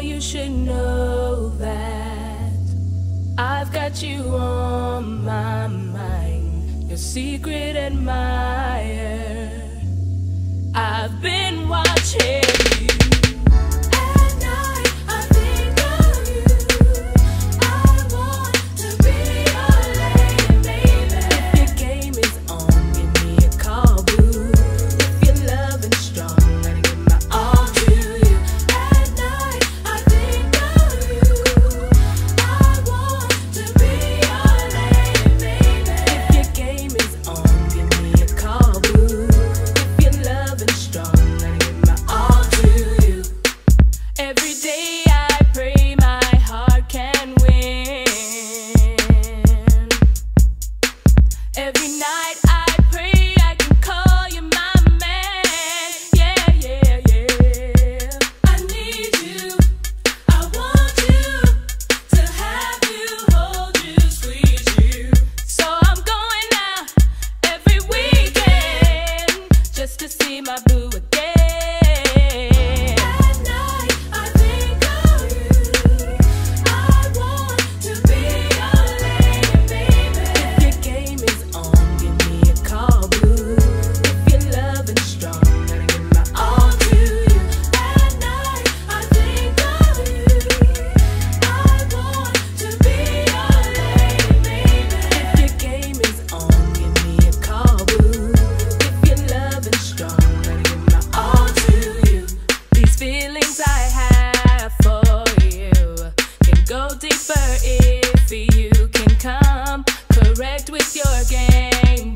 you should know that I've got you on my mind, your secret admirer. I've been watching you. At night, I think of you. I want to be your lady, baby. If your game is on, give me a call, boo. If you're loving strong, gotta give my all to you. At night, I think of you. I want to be your lady, baby. If your game is on, give me a call, boo. If you're loving strong, gotta give my all to you. Every day I pray my heart can win. Every night I pray I can call you my man. Yeah, yeah, yeah. I need you, I want you, to have you, hold you, squeeze you. So I'm going out every weekend just to see my boo again. At night I think of you. I want to be your lady, baby. If your game is on, give me a call, boo. If you're loving strong, gotta give my all to you. At night I think of you. I want to be your lady, baby. If your game is on, give me a call, boo. If you're loving strong, gotta give my all to you. These feelings I have for you can go deeper if you can come correct with your game,